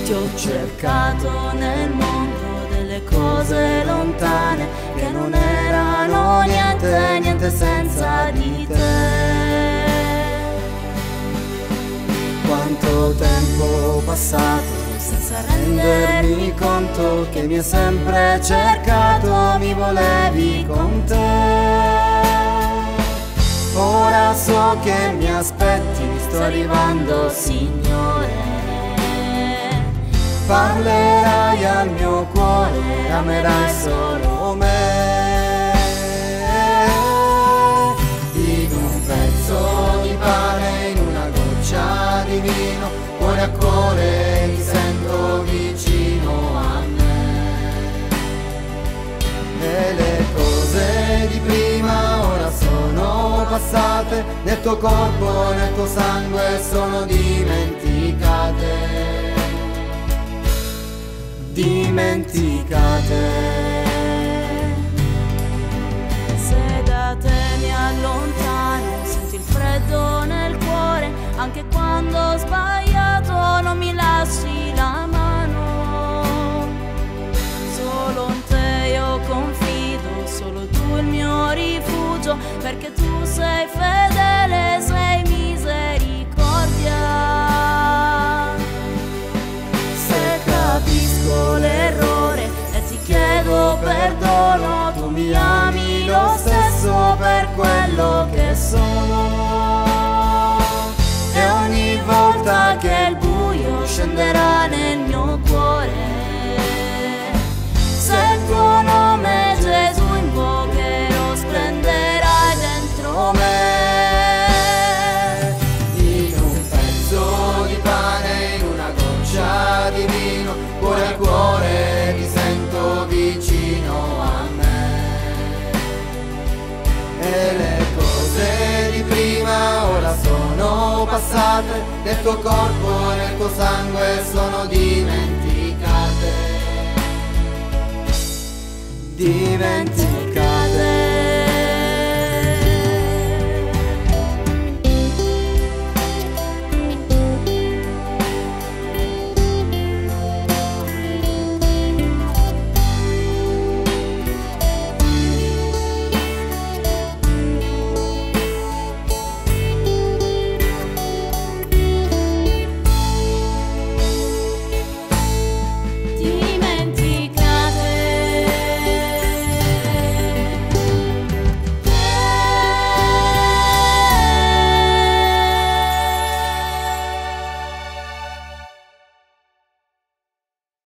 Ti ho cercato nel mondo delle cose lontane che non erano niente, niente senza di te. Quanto tempo passato senza rendermi conto che mi hai sempre cercato, mi volevi con te. Ora so che mi aspetti, sto arrivando, Signore. Parlerai al mio cuore, amerai solo me. In un pezzo di pane, in una goccia di vino, cuore a cuore ti sento vicino a me. E le cose di prima ora sono passate, nel tuo corpo, nel tuo sangue sono dimenticate. Se da te mi allontano, senti il freddo nel cuore, anche quando ho sbagliato non mi lasci la mano. Solo in te io confido, solo tu il mio rifugio, perché tu sei fedele, sei misericordia. Capisco l'errore e ti chiedo perdono, tu mi ami lo stesso per quello che sono. E ogni volta che il buio scenderà nel mio cuore, se il tuo nome Gesù invocherò, splenderai dentro me. In un pezzo di pane, in una goccia di vino, cuore a cuore ti sento vicino a me. E le cose di prima ora sono passate, nel tuo corpo e nel tuo sangue sono dimenticate.